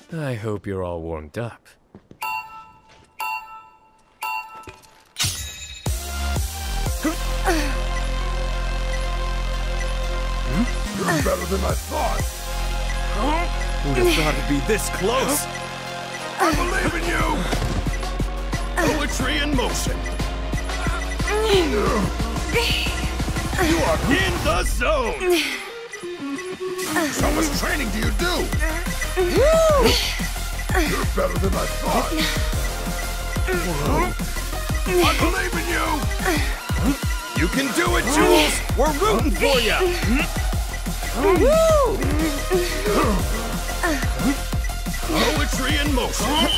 I hope you're all warmed up. You're better than I thought. Who'd have thought it'd be this close? I believe in you. Poetry in motion. You are In the zone. How much training do you do? You're better than I thought. I believe in you. You can do it, Jules. We're rooting for you. Poetry in motion.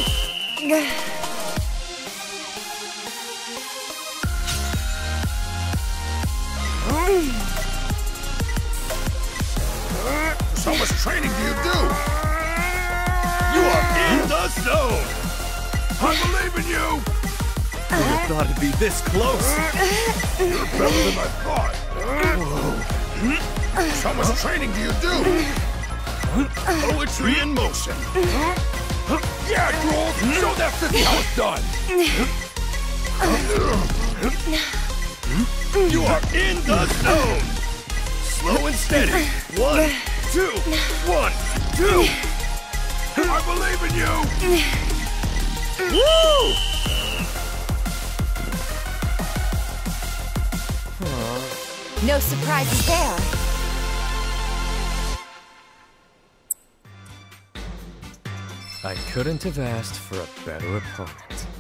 How much training do you do? You are in the zone. I believe in you. Who'd have thought it'd be this close? You're better than I thought. How much training do you do? Poetry in motion. Yeah, Jules, show that 50 how it's done. You are in the zone. Slow and steady. 1, 2, 1, 2. I believe in you. Woo! No surprises there. I couldn't have asked for a better opponent.